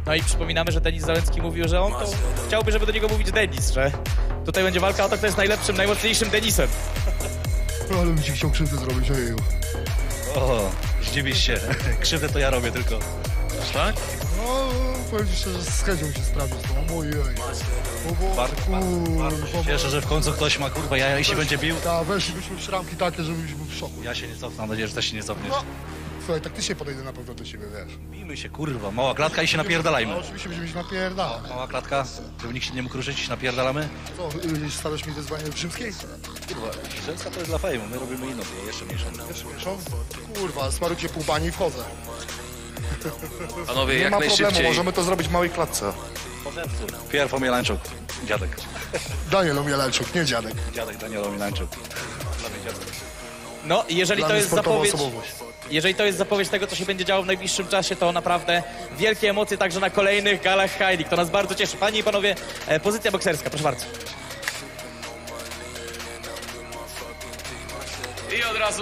No i przypominamy, że Denis Załęcki mówił, że on to chciałby, żeby do niego mówić Denis, że tutaj będzie walka o to, kto jest najlepszym, najmocniejszym Denisem. Ale mi się chciał krzywdę zrobić, ojeju. O, zdziwisz się. Krzywdę to ja robię tylko. Aż tak? No, powiem ci szczerze, z chęcią się sprawdził z tą, ojej. Bardzo cieszę, że w końcu ktoś ma, kurwa, jaja i się będzie bił. Tak, weszlibyśmy w szramki takie, żebyś był w szoku. Ja się nie cofnę, mam nadzieję, że też się nie cofniesz. No, słuchaj, taktycznie podejdę na pewno do siebie, wiesz. Bijmy się, kurwa. Mała klatka i się napierdalajmy. No, oczywiście będziemy się napierdalać. Mała klatka, żeby nikt się nie mógł ruszyć, napierdalamy. Co, stawiasz mi wyzwanie rzymskiej? Kurwa, rzymska to jest dla fejmu, my robimy inną, jeszcze mniejszą. Jeszcze mieszą? Kurwa, smarujcie pół bani i wchodzę. Panowie, Nie jak ma problemu, najszybciej. możemy to zrobić w małej klatce. Pierw Omielańczuk, dziadek. Daniel Omielańczuk, nie dziadek. Dziadek Daniel Omielańczuk. Dla mnie dziadek. No, jeżeli Dla to mnie jest sportowa zapowiedź... osobowość. Jeżeli to jest zapowiedź tego, co się będzie działo w najbliższym czasie, to naprawdę wielkie emocje także na kolejnych galach Heilig. To nas bardzo cieszy. Panie i panowie, pozycja bokserska, proszę bardzo. I od razu